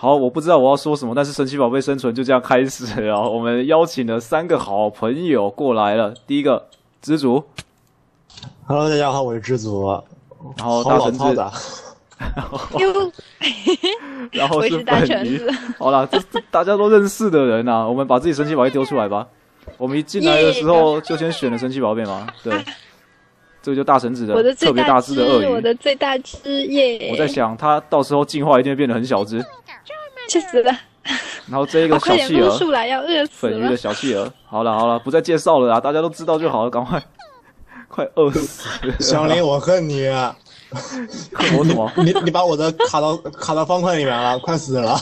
好，我不知道我要说什么，但是神奇宝贝生存就这样开始了。我们邀请了3个好朋友过来了。第一个，知足。 Hello， 大家好，我是知足。 然后大橙子。然后是大橙子。好啦，这大家都认识的人啊，我们把自己神奇宝贝丢出来吧。我们一进来的时候就先选了神奇宝贝嘛，对。这个就大橙子的特别大只的鳄鱼， 我的最大只耶！ 我在想，它到时候进化一定会变得很小只， 气死了。 然后这一个小企鹅， 要饿死了。 粉鱼的小企鹅，好了，不再介绍了啦，大家都知道就好了，赶快，快饿死了！ 祥林，我恨你！ 恨我什么？ 你把我的卡到方块里面了，快死了！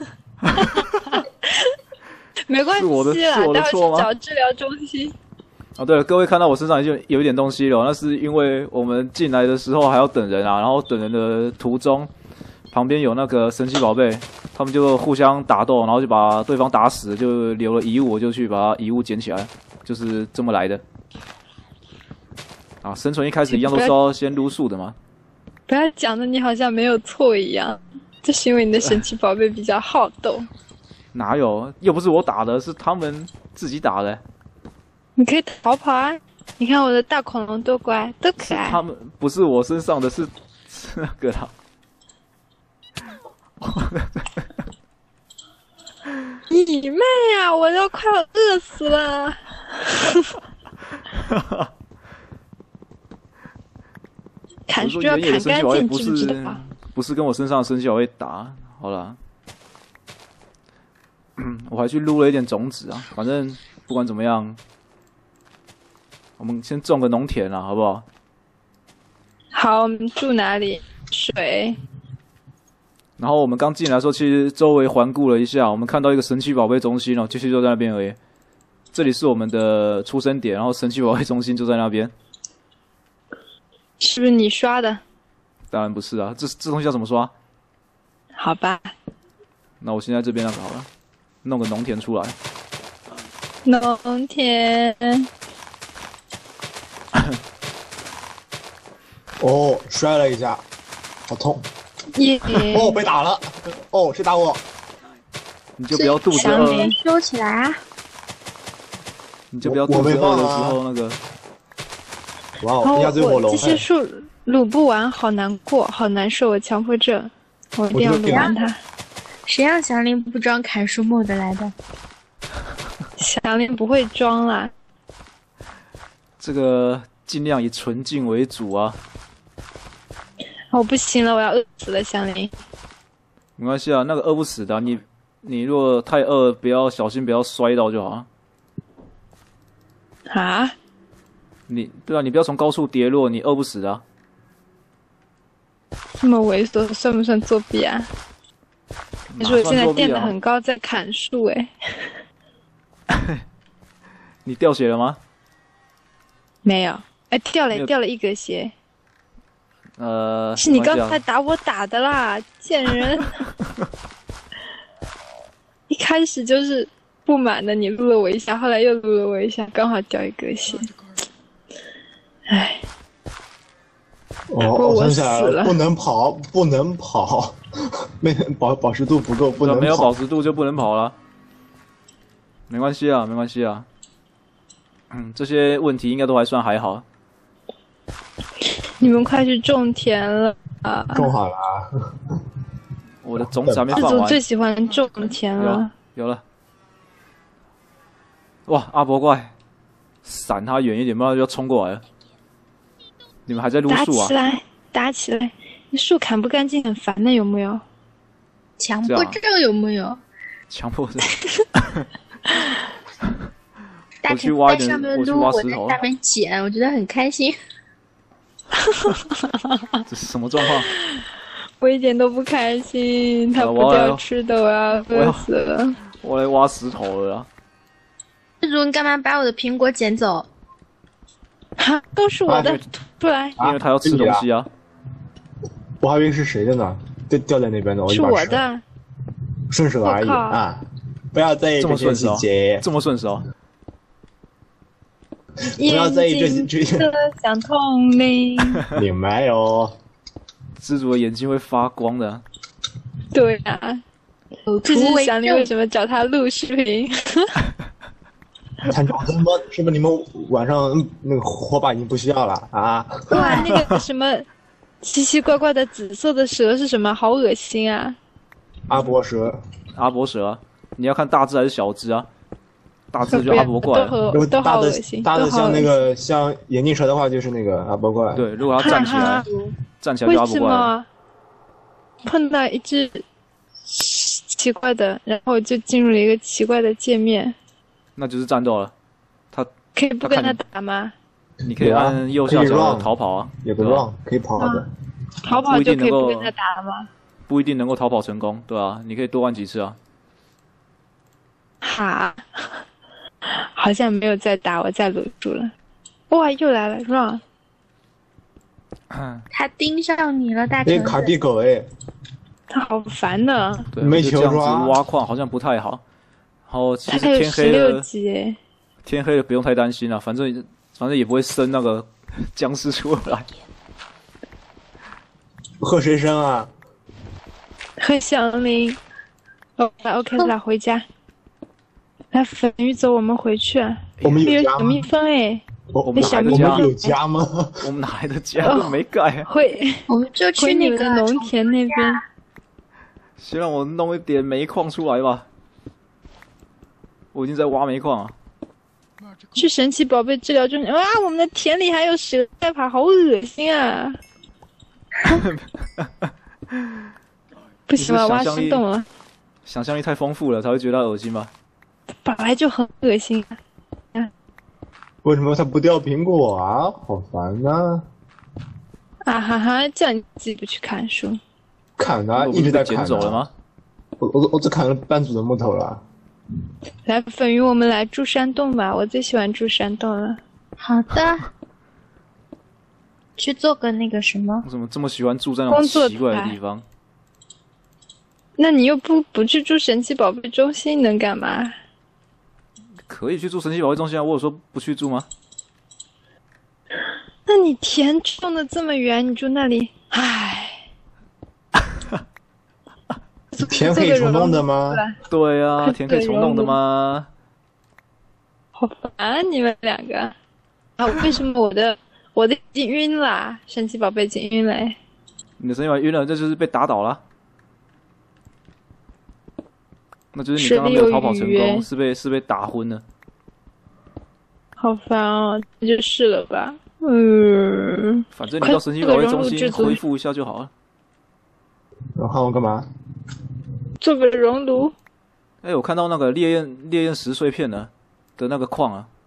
没关系啦， 是我的错吗？ 找治疗中心。 啊，对了，各位看到我身上已经有一点东西了，那是因为我们进来的时候还要等人啊，然后等人的途中，旁边有那个神奇宝贝，他们就互相打斗，然后就把对方打死，就留了遗物，我就去把遗物捡起来，就是这么来的。啊，生存一开始一样都是要先撸树的嘛。 不要讲的你好像没有错一样，这是因为你的神奇宝贝比较好斗。 哪有？又不是我打的，是他们自己打的。 你可以逃跑啊！你看我的大恐龙多乖，多可爱。 他们不是我身上的，是那个啦。 你妹呀！我要快要饿死了。砍树要砍干净，知不知道？ 不是跟我身上的神奇宝贝打，好啦。我还去撸了一点种子啊，反正不管怎么样。我们先种个农田啊，好不好？ 好，我们住哪里？水。 然后我们刚进来的时候，其实周围环顾了一下，我们看到一个神奇宝贝中心哦，其实就在那边而已。这里是我们的出生点，然后神奇宝贝中心就在那边。 是不是你刷的？ 当然不是啊，这东西要怎么刷？ 好吧。 那我先在这边那个好了，弄个农田出来。 农田。 哦，摔了一下，好痛！哦，被打了！哦，谁打我？ 你就不要肚子饿。 收起来啊！ 你就不要肚子饿的时候那个。 哇哦，压嘴火龙！ 这些树撸不完，好难过，好难受，我强迫症，我一定要撸完它。 谁让祥林不装砍树 mode 来的？ 祥林不会装啦。 这个尽量以纯净为主啊。 我不行了，我要饿死了，祥林。 没关系啊，那个饿不死的，你如果太饿，小心不要摔到就好了。 啊？ 对啊，你不要从高处跌落，你饿不死的啊。 这么猥琐，算不算作弊啊？可是我现在垫得很高，在砍树哎。 你掉血了吗？ 没有，哎，掉了一格血。是你刚才打我打的啦，贱人！一开始就是不满的，你撸了我一下，后来又撸了我一下，刚好掉一格血。唉。 哦，我想起来了，不能跑，不能跑，保持度不够，不能跑。 没有保持度就不能跑了。没关系啊，没关系啊。这些问题应该都还算还好。 你们快去种田了啊！ 种好了啊！ 我的种子还没放完。 自主最喜欢种田了。 有了。哇，阿伯怪，闪他远一点，不然就要冲过来了。你们还在撸树啊？ 打起来！你树砍不干净，很烦的，有没有？ 强迫症有没有？ 强迫症。 大陈在上面撸，我在下面捡，我觉得很开心。 这是什么状况？ 我一点都不开心，他不掉吃的，我要饿死了。 我来挖石头了啦。 自主，你干嘛把我的苹果捡走？ 哈，都是我的，出来！ 因为他要吃东西啊。 我还以为是谁的呢？掉在那边的， 是我的。 顺手而已啊！不要在意这些细节。 这么顺手。 不要在意这些。 想通灵。 明白哦。 蜘蛛的眼睛会发光的。 对啊。 这是想你为什么找他录视频？ 参照灯吗？是不是你们晚上那个火把已经不需要了啊？ 哇，那个什么奇奇怪怪的紫色的蛇是什么？好恶心啊！ 阿伯蛇， 阿伯蛇，你要看大只还是小只啊？大只就阿伯怪， 都好恶心。 大的像那个像眼镜蛇的话，就是那个阿伯怪。 对，如果它站起来，站起来就阿伯怪。为什么碰到一只奇怪的，然后就进入了一个奇怪的界面？ 那就是战斗了。他可以不跟他打吗？ 你可以按右下角逃跑啊， 有个 run 可以跑的。 逃跑就可以不跟他打了吗？ 不一定能够逃跑成功，对啊，你可以多玩几次啊。 哈，好像没有再打，我再撸住了。哇，又来了 run。 他盯上你了，大橙子。 卡地狗哎。 他好烦呢。 对，没球这样子挖矿好像不太好。然后其实天黑了，天黑了不用太担心了，反正也不会生那个僵尸出来。 和谁生啊？ 和祥林。OK 了，回家。来，粉鱼走，我们回去啊。 我们有小蜜蜂哎。 我们有家吗？ 我们哪来的家都没盖。 会， 我们就去那个农田那边。 先让我弄一点煤矿出来吧。我已经在挖煤矿啊。 去神奇宝贝治疗中心。哇，我们的田里还有蛇在爬，好恶心啊！不行了，挖山洞了。 想象力太丰富了，才会觉得恶心吧？ 本来就很恶心啊！ 为什么它不掉苹果啊？好烦呐！ 啊哈哈，叫你自己不去看书。 砍啊，一直在砍。 捡走了吗？ 我只砍了半组的木头了。 来，粉鱼，我们来住山洞吧，我最喜欢住山洞了。 好的。去做个那个什么？ 为什么这么喜欢住在那种奇怪的地方？ 那你又不去住神奇宝贝中心，能干嘛？ 可以去住神奇宝贝中心啊！我有说不去住吗？ 那你田种的这么远，你住那里，唉。 田可以重弄的吗？ 对啊，田可以重弄的吗？ 好烦你们两个啊！为什么我的已经晕了？神奇宝贝已经晕了。 你的神奇宝贝晕了，这就是被打倒了。那就是你刚刚没有逃跑成功，是被打昏了。 好烦哦，那就试了吧。 反正你到神奇宝贝中心恢复一下就好了。 然后我干嘛？ 做个熔炉。 哎，我看到那个烈焰石碎片的那个矿啊，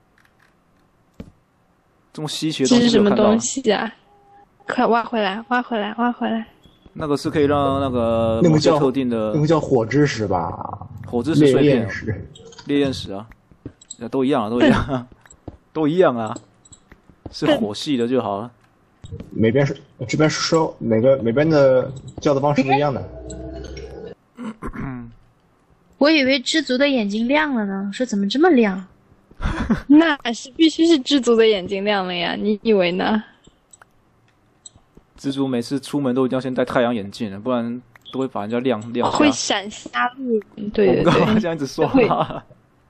这么稀奇的东西， 这是什么东西啊？快挖回来，挖回来，挖回来！ 那个是可以让那个某些特定的， 那个叫火之石吧？ 火之石碎片，烈焰石啊，都一样啊，都一样啊，都一样啊，是火系的就好了。 每边是这边是说每边的叫的方式不一样的。 我以为知足的眼睛亮了呢，说怎么这么亮？ 那是必须是知足的眼睛亮了呀，你以为呢？ 知足每次出门都一定要先戴太阳眼镜，不然都会把人家亮瞎。 会闪瞎路，对对对。 我刚刚这样子说话。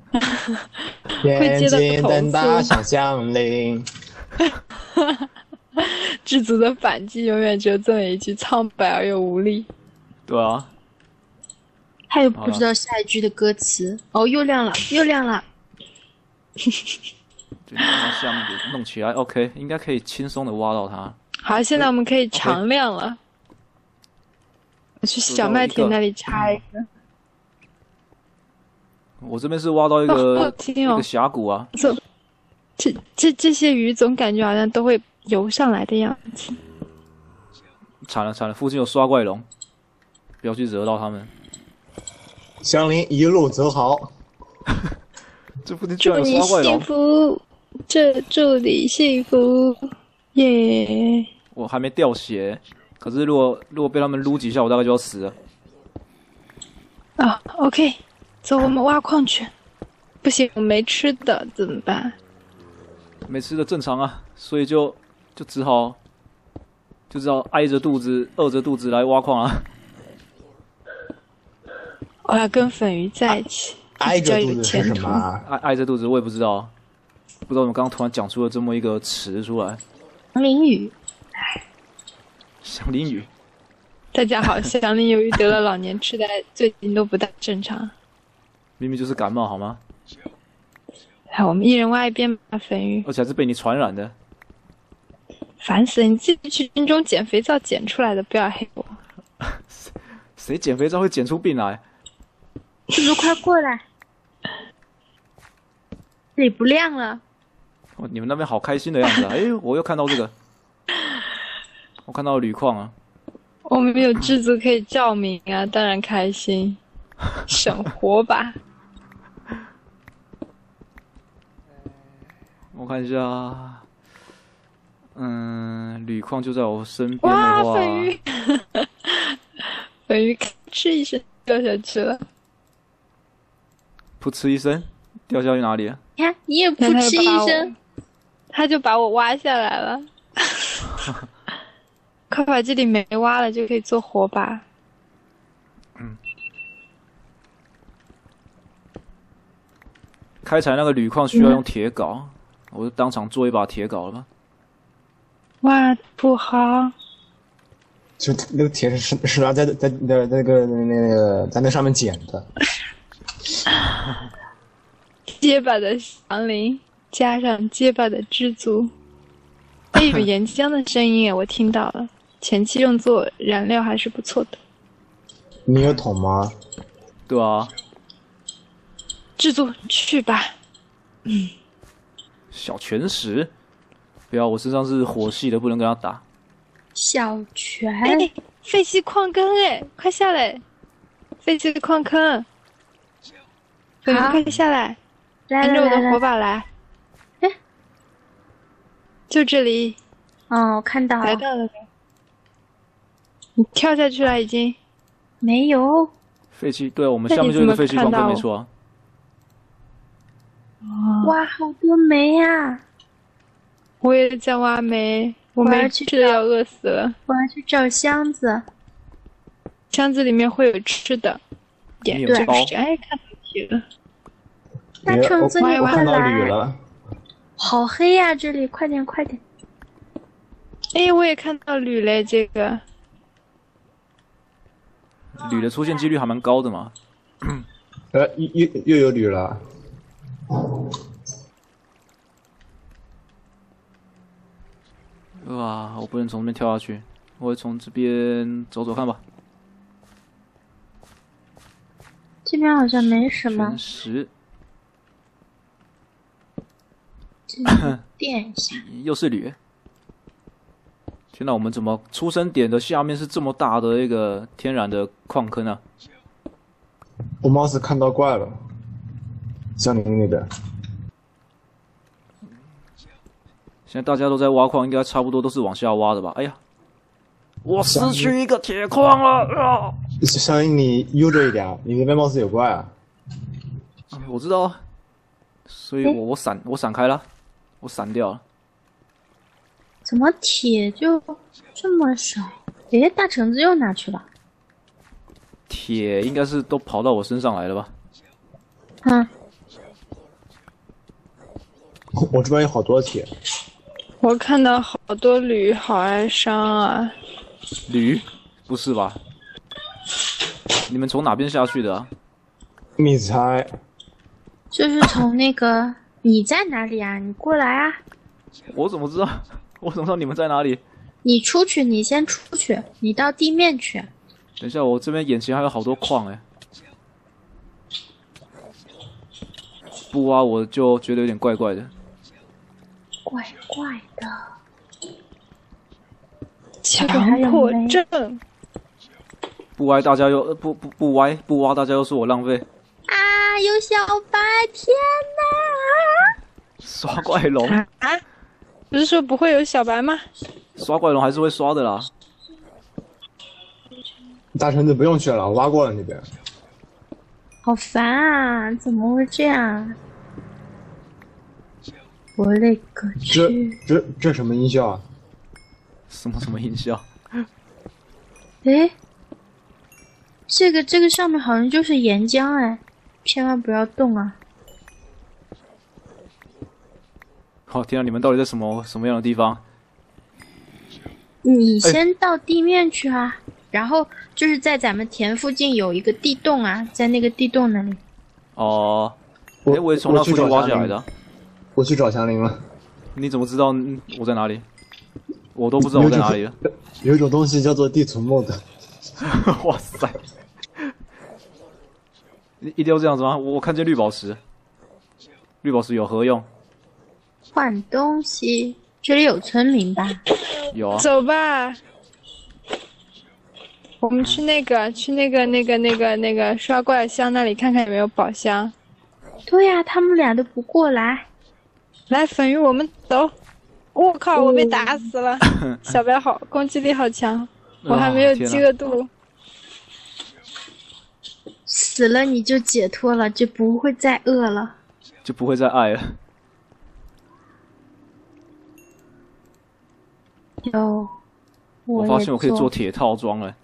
眼睛瞪大像响铃。 知足的反击永远只有这么一句，苍白而又无力。 对啊。 他又不知道下一句的歌词。哦，又亮了，又亮了。 就把下面给弄起来 ，OK， 应该可以轻松的挖到它。 好，现在我们可以常亮了。我去小麦田那里插一个。 我这边是挖到一个峡谷啊。 这些鱼总感觉好像都会游上来的样子。 惨了惨了，附近有刷怪龙，不要去惹到他们。 祥林一路走好。 这附近居然有刷怪龙。 祝你幸福，祝你幸福，耶！ 我还没掉血，可是如果被他们撸几下，我大概就要死了。 啊 ，OK， 走，我们挖矿去。不行，我没吃的怎么办？ 没吃的正常啊，所以就只好挨着肚子、饿着肚子来挖矿啊。 我要跟粉鱼在一起。 挨着肚子是什么？ 挨着肚子，我也不知道，不知道怎么刚刚突然讲出了这么一个词出来。 祥林雨， 祥林雨， 大家好，祥林由于得了老年痴呆，最近都不大正常。 明明就是感冒，好吗？ 好，我们一人挖一边吧，粉鱼。 而且还是被你传染的。 烦死了！你自己去军中捡肥皂捡出来的，不要黑我。 谁捡肥皂会捡出病来？ 猪猪快过来！这里不亮了。 哦，你们那边好开心的样子啊！哎，我又看到这个，我看到铝矿啊。 我们有制足可以照明啊，当然开心，省活吧。 我看一下，铝矿就在我身边的话， 哇，粉鱼，粉鱼嗤一声掉下去了， 噗嗤一声掉下去哪里啊？ 你看，你也噗嗤一声， 他就把我挖下来了。快把这里没挖了，就可以做火把。 开采那个铝矿需要用铁镐，我就当场做一把铁镐了吧。 哇，土豪！ 就那个铁是拿在那个在那上面捡的。 结巴的祥林加上结巴的知足，哎，有岩浆的声音我听到了。前期用作燃料还是不错的。 你有桶吗？ 对啊。 制作去吧。 小拳石，不要，我身上是火系的，不能跟他打。 小拳， 哎，废弃矿坑，哎，快下来！废弃的矿坑，快下来！跟着我的火把来。 哎， 就这里。 哦，我看到了。 来到了。你跳下去了已经？ 没有。 废弃，对，我们下面就是废弃矿坑，没错啊。 哇，好多煤呀！ 我也在挖煤，我没吃的要饿死了。 我要去找箱子， 箱子里面会有吃的。 对， 哎，看到题了。 大橙子，你看到铝了。 好黑呀，这里，快点快点！ 哎，我也看到铝嘞，这个。 铝的出现几率还蛮高的嘛。 又有铝了。 哇，我不能从那边跳下去，我会从这边走走看吧。 这边好像没什么。 全石。 垫一下。 又是铝。天哪，我们怎么出生点的下面是这么大的一个天然的矿坑啊？ 我貌似看到怪了，江陵那边。 现在大家都在挖矿，应该差不多都是往下挖的吧？哎呀，我失去一个铁矿了！ 小英，你悠着一点，你那边貌似有怪啊。 我知道啊，所以我闪开了，我闪掉了。 怎么铁就这么少？诶，大橙子又哪去了？ 铁应该是都跑到我身上来了吧？ 我这边有好多铁。 我看到好多铝，好哀伤啊！ 铝？不是吧？你们从哪边下去的啊？ 你猜？ 就是从那个……你在哪里啊？你过来啊！ 我怎么知道？我怎么知道你们在哪里？ 你出去，你先出去，你到地面去。 等一下，我这边眼前还有好多矿哎，不挖我就觉得有点怪怪的。 怪怪的， 强迫症。 不挖大家又不挖大家又说我浪费。 啊！有小白，天哪！ 刷怪龙啊？不是说不会有小白吗？ 刷怪龙还是会刷的啦。 大橙子不用去了，我挖过了那边。 好烦啊！怎么会这样？我勒个去！ 这什么音效啊？ 什么音效？ 诶， 这个上面好像就是岩浆哎，千万不要动啊！ 好，天啊，你们到底在什么样的地方？ 你先到地面去啊，然后就是在咱们田附近有一个地洞啊，在那个地洞那里。 哦，我也从那附近挖下来的。 我去找祥林了。 你怎么知道我在哪里？我都不知道我在哪里了。 有一种东西叫做地图 mode。 哇塞！一定要这样子吗？我看见绿宝石，绿宝石有何用？ 换东西，这里有村民吧？ 有啊。 走吧，我们去那个刷怪箱那里看看有没有宝箱。 对呀，他们俩都不过来。 来，粉鱼，我们走。我靠，我被打死了。小白好，攻击力好强，我还没有饥饿度。 死了你就解脱了，就不会再饿了， 就不会再爱了。 有， 我发现我可以做铁套装了。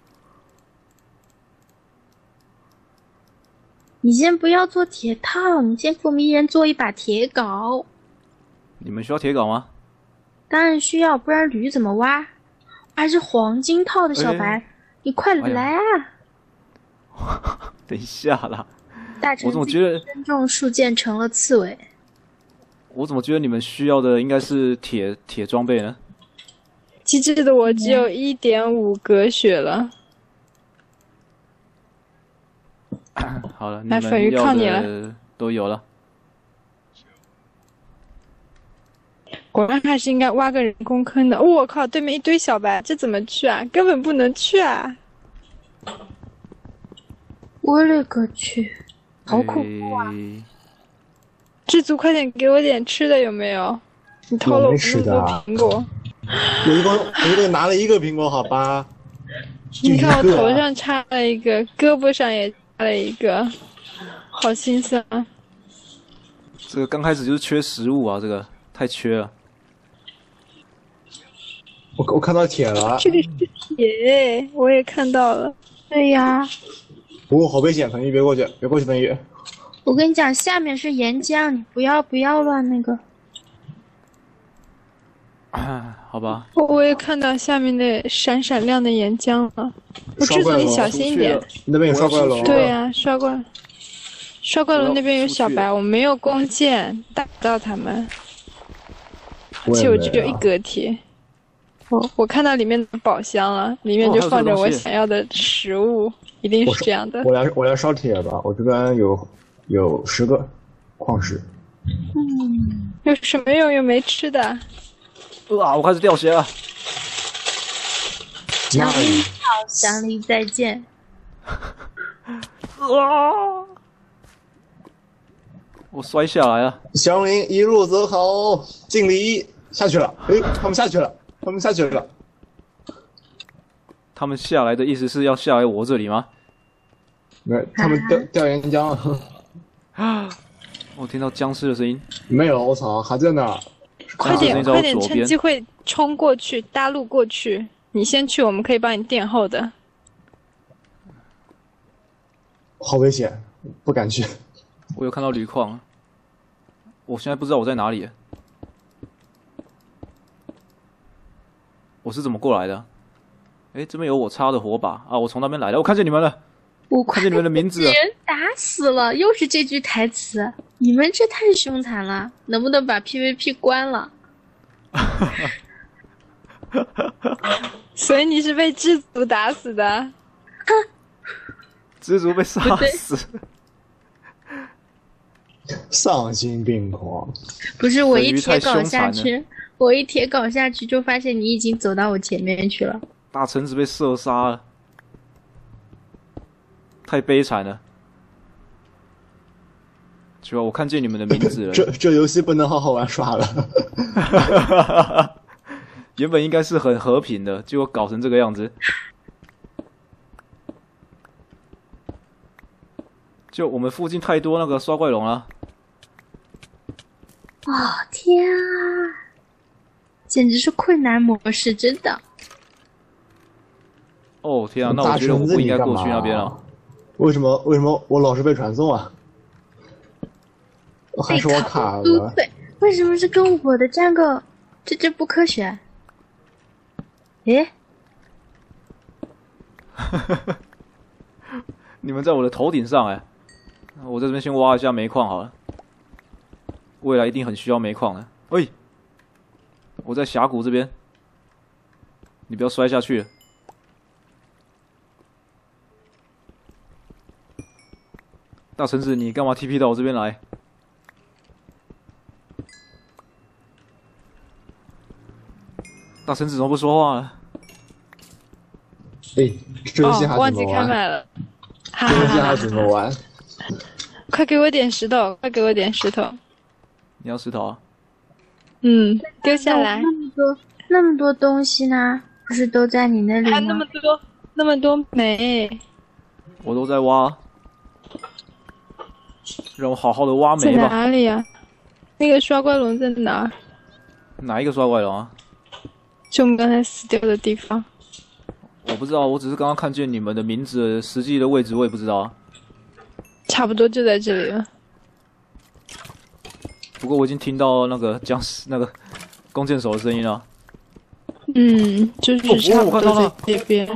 你先不要做铁套，你先给我们一人做一把铁镐。 你们需要铁镐吗？ 当然需要，不然驴怎么挖？还是黄金套的小白，你快来啊！ 等一下啦， 大臣我怎么觉得身中数箭成了刺猬？ 我怎么觉得你们需要的应该是铁装备呢？ 机智的我只有1.5格血了。 好了，你们要的都有了。 果然还是应该挖个人工坑的。我靠，对面一堆小白，这怎么去啊？根本不能去啊！ 我勒个去，好恐怖啊！ 知足，快点给我点吃的，有没有？你偷了我那么多苹果。 我一共拿了1个苹果，好吧？ 你看我头上插了一个，胳膊上也插了一个，好心酸啊！ 这个刚开始就是缺食物啊，这个太缺了。 我看到铁了。 这里是铁，我也看到了。 对呀。 不过好危险，腾宇别过去，别过去，腾宇。 我跟你讲，下面是岩浆，你不要乱那个。 好吧。 我也看到下面的闪闪亮的岩浆了。我知足，你小心一点。 那边有刷怪龙。 对呀，刷怪龙那边有小白，我没有弓箭，打不到他们。而且我只有1格铁。我看到里面的宝箱了，里面就放着我想要的食物，一定是这样的。 我来烧铁吧，我这边有10个矿石。 有什么用？又没吃的。 我开始掉血了。 祥林好，祥林再见。 我摔下来了。 祥林一路走好，敬礼，下去了。他们下去了。 他们下来的意思是要下来我这里吗？ 没，他们掉岩浆了。 我听到僵尸的声音。 没有，我操，还在那儿。 快点，趁机会冲过去，搭路过去。你先去，我们可以帮你垫后的。 好危险，不敢去。 我有看到铝矿，我现在不知道我在哪里。我是怎么过来的？这边有我插的火把啊！我从那边来的，我看见你们了。 我看见你们的名字了。 人打死了，又是这句台词。你们这太凶残了，能不能把 PVP 关了？ 所以你是被知足打死的？ 知足被杀死。 丧心病狂。 不是，我一铁镐下去，就发现你已经走到我前面去了。 大橙子被射杀了，太悲惨了。主要我看见你们的名字了。 这游戏不能好好玩耍了。 原本应该是很和平的，结果搞成这个样子。就我们附近太多那个刷怪龙了。 天啊！简直是困难模式，真的。 天啊！那我觉得我不应该过去那边了。 为什么我老是被传送啊？还是我卡了？ 对，为什么是跟我的战构？这不科学。诶？ 你们在我的头顶上哎，我在这边先挖一下煤矿好了，未来一定很需要煤矿的。喂，我在峡谷这边，你不要摔下去。大橙子，你干嘛 TP 到我这边来？大橙子怎么不说话了？ 哎，这游戏还忘记怎么玩？ 开麦了。 这游戏还怎么玩？ 快给我点石头！快给我点石头！ 你要石头啊？ 嗯，丢下来。 那么多东西呢？不是都在你那里吗？ 还那么多煤。 我都在挖，让我好好的挖在煤吧。 哪里呀？那个刷怪龙在哪？ 哪一个刷怪龙啊？ 就我们刚才死掉的地方。 我不知道，我只是刚刚看见你们的名字，实际的位置我也不知道啊。 差不多就在这里了。 不过我已经听到那个僵尸那个弓箭手的声音了。 嗯，就是差不多在这边。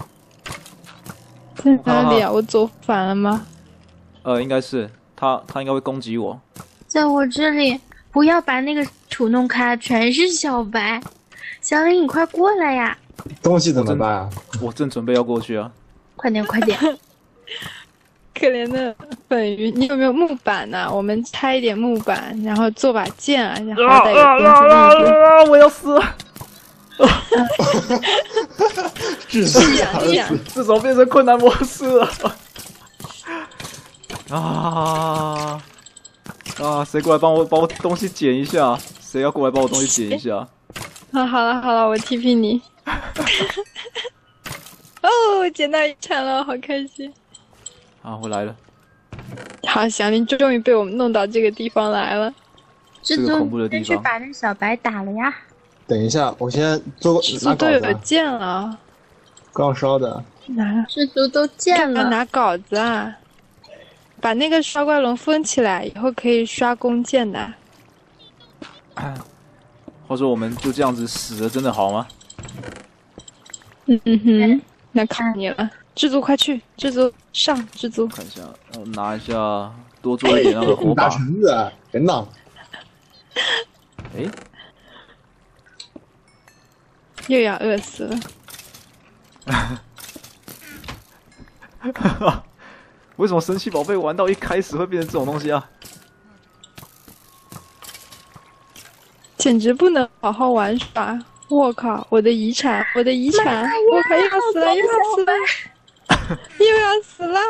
在哪里啊？我走反了吗？ 应该是他应该会攻击我。 在我这里，不要把那个土弄开，全是小白。小林，你快过来呀！ 东西怎么办啊？ 我正准备要过去啊。 快点，快点！ 可怜的粉鱼，你有没有木板呢？我们拆一点木板，然后做把剑啊，然后好歹有东西立住。 我要死了！ 窒息而死， 这怎么变成困难模式了？谁过来帮我东西捡一下？谁要过来帮我东西捡一下？ 好了，我 TP 你。哦，捡到一铲了，好开心！ 啊，我来了。 好，小林终于被我们弄到这个地方来了。 这个恐怖的地方。 去把那小白打了呀！ 等一下，我先做拿都稿子。 有剑了。 刚烧的。 拿。 制作都建了。 拿稿子啊！把那个刷怪龙封起来，以后可以刷弓箭的。 或者我们就这样子死了，真的好吗？ 那靠你了，知足快去，知足上，知足。 看一下，拿一下，多做一点那个火把。 拿橙子，别闹。 哎， 又要饿死了。为什么神奇宝贝玩到一开始会变成这种东西啊？ 简直不能好好玩耍！我靠，我的遗产！我靠，又要死了！又要死了！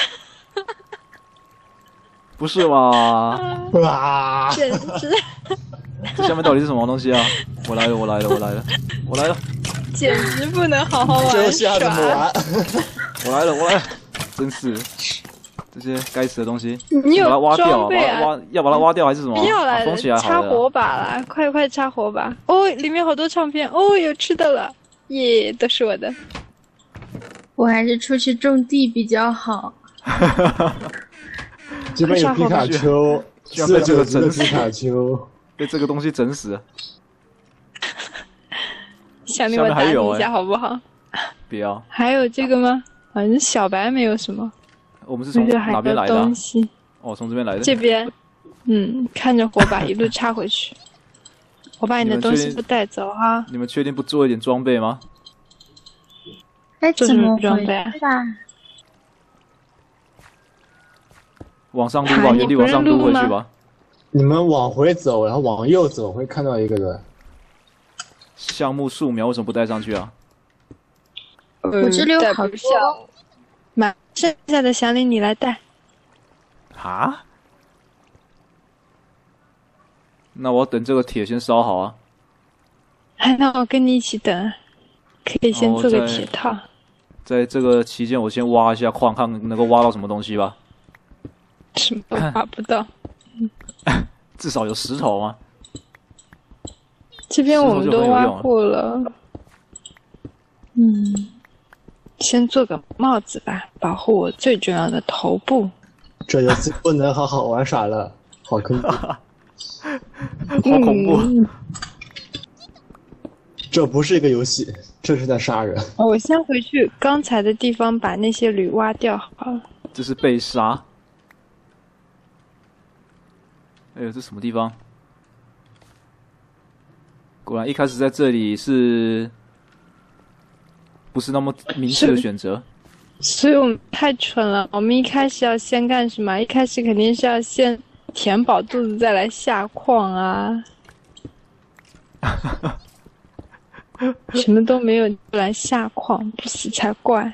不是吧？ 哇！ 简直！ 这下面到底是什么东西啊？我来了！ 简直不能好好玩耍！ 这游戏还怎么玩？ 我来了！真是这些该死的东西！ 你有把它挖掉装备啊？ 要把它挖掉还是什么？ 不要来了， 封起来好了。 插火把啦！快插火把！哦，里面好多唱片哦，有吃的了，耶，都是我的。 我还是出去种地比较好。 这边有皮卡丘，49级的皮卡丘， 被这个东西整死。 想令我打你一下好不好？ 不要。 还有这个吗？好像小白没有什么。 我们是从哪边来的？哦，从这边来的。 这边，看着火把一路插回去。我把你的东西都带走哈。 你们确定不做一点装备吗？ 哎，怎么装备啊？ 往上撸吧，原地往上撸回去吧。 你们往回走，然后往右走，会看到一个人。 橡木树苗为什么不带上去啊？ 我这里有好多。 剩下的小李你来带。 啊？那我等这个铁先烧好啊。 那我跟你一起等，可以先做个铁套。 在这个期间，我先挖一下矿，看能够挖到什么东西吧。 什么都挖不到。 至少有石头吗？ 这边我们都挖过了。 先做个帽子吧，保护我最重要的头部。 这游戏不能好好玩耍了，好恐怖，好恐怖！ 这不是一个游戏，这是在杀人。 我先回去刚才的地方把那些铝挖掉好了。 这是被杀。哎呦，这什么地方？果然一开始在这里是不是那么明确的选择？ 所以我们太蠢了。我们一开始要先干什么？一开始肯定是要先填饱肚子，再来下矿啊。什么都没有就来下矿，不死才怪。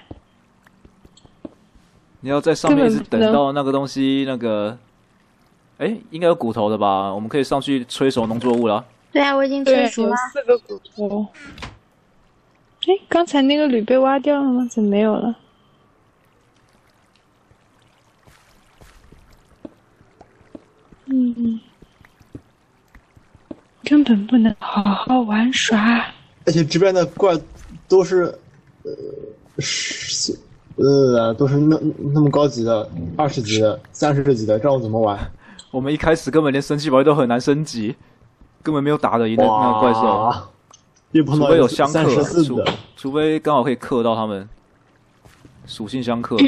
你要在上面一直等到那个东西，那个，哎，应该有骨头的吧？我们可以上去催熟农作物了。 对啊，我已经催熟了。 有4个骨头。哎，刚才那个铝被挖掉了吗？怎么没有了？根本不能好好玩耍。 而且这边的怪都是，都是那么高级的，20级的、30级的，这样我怎么玩？ 我们一开始根本连神奇宝贝都很难升级，根本没有打得赢的那个怪兽。除非有相克，除非刚好可以克到他们，属性相克。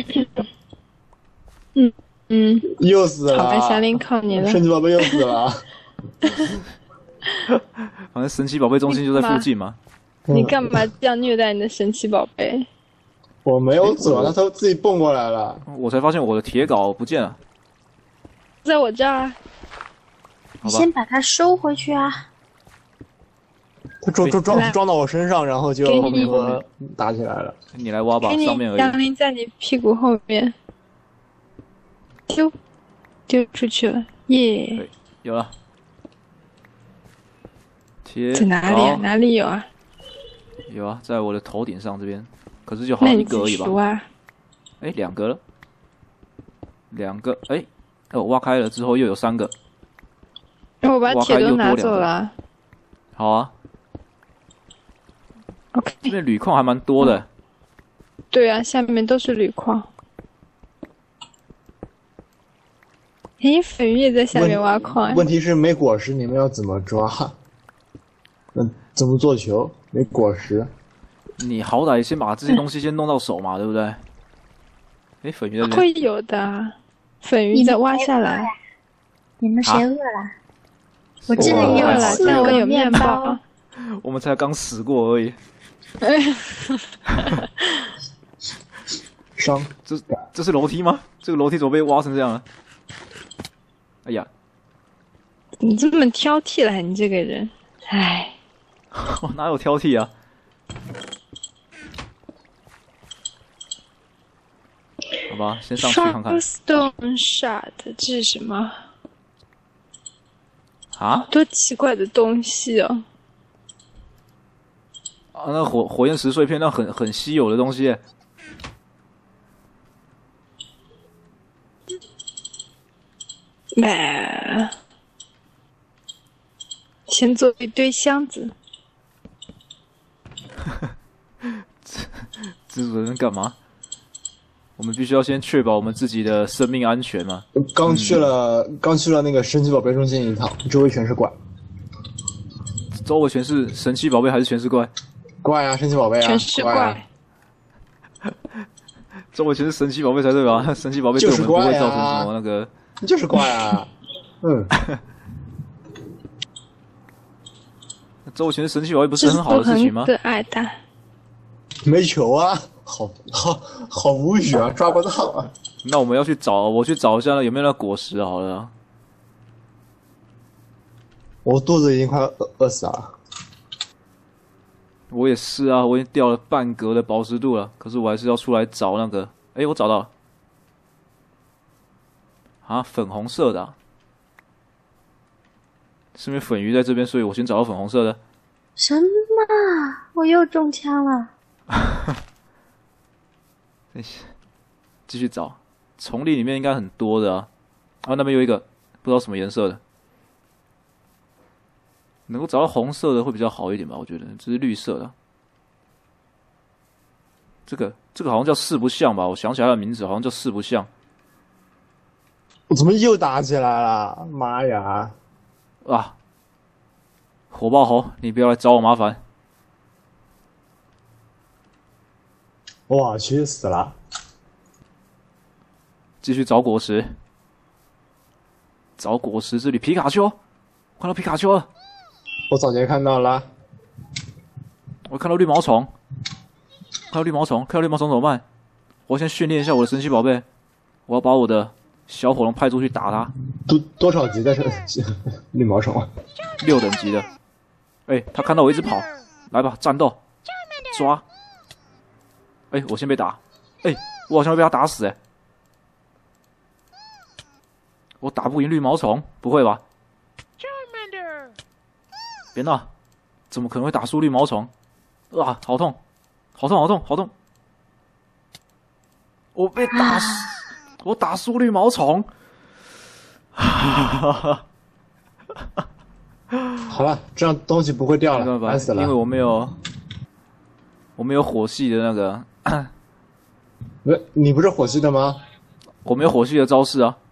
又死了！ 草莓祥林靠你了， 神奇宝贝又死了。 反正神奇宝贝中心就在附近嘛。 你干嘛这样虐待你的神奇宝贝？ 我没有走，他自己蹦过来了。 我才发现我的铁镐不见了， 在我这儿啊。 你先把它收回去啊。 他撞到我身上，然后就和打起来了。 你来挖吧，上面而已。 杨林在你屁股后面，丢出去了，耶！ 有了。铁在哪里啊？哪里有啊？ 有啊，在我的头顶上这边，可是就好一个而已吧。哎，2个了，2个，哎，我挖开了之后又有3个。 我把铁都拿走了。 好啊。 OK， 这边铝矿还蛮多的。 对啊，下面都是铝矿。诶，粉鱼也在下面挖矿。 问题是没果实，你们要怎么抓？怎么做球？没果实。 你好歹先把这些东西先弄到手嘛，对不对？哎，粉鱼在这边。 会有的，粉鱼再挖下来。 你们谁饿了？我这里有 4但我有面包。 我们才刚死过而已。 伤， 这是楼梯吗？这个楼梯怎么被挖成这样了？哎呀， 你这么挑剔了，你这个人，唉， 我哪有挑剔啊？好吧，先上去看看。 Stone Shard， 这是什么？ 啊？ 多奇怪的东西哦！ 啊，那火焰石碎片，那很稀有的东西。 先做一堆箱子。 蜘蛛人干嘛？我们必须要先确保我们自己的生命安全嘛。 刚去了那个神奇宝贝中心一趟，周围全是怪。 周围全是神奇宝贝还是全是怪？ 怪啊，神奇宝贝啊， 全是怪。 周围全是神奇宝贝才对吧？神奇宝贝对我们不会造成什么那个。 就是怪啊。 周围全是神奇宝贝不是很好的事情吗？ 可爱的。 没球啊，好无语啊，抓不到啊。 那我们要去找，我去找一下有没有那果实好了。 我肚子已经快饿死了。 我也是啊，我已经掉了半格的宝石度了，可是我还是要出来找那个。哎，我找到了。啊，粉红色的、啊。是因为粉鱼在这边，所以我先找到粉红色的。 什么？我又中枪了。 继续找，丛林里面应该很多的啊。啊，那边有一个不知道什么颜色的，能够找到红色的会比较好一点吧？我觉得这是绿色的。 这个好像叫四不像吧？我想起来它的名字好像叫四不像。 我怎么又打起来了？妈呀！ 啊！火爆猴，你不要来找我麻烦！ 我去死了！ 继续找果实，找果实这里皮卡丘，看到皮卡丘了。 我早前看到了。 我看到绿毛虫，看到绿毛虫怎么办？我先训练一下我的神奇宝贝，我要把我的小火龙派出去打它。 多少级的绿毛虫 ？6等级的。他看到我一直跑，来吧，战斗，抓！我先被打，我好像会被他打死我打不赢绿毛虫，不会吧？别闹，怎么可能会打输绿毛虫？啊，好痛，好痛，好痛，好痛！我被打死，我打输绿毛虫。 好了，这样东西不会掉了，烦死了。 因为我没有火系的那个。 你不是火系的吗？ 我没有火系的招式啊。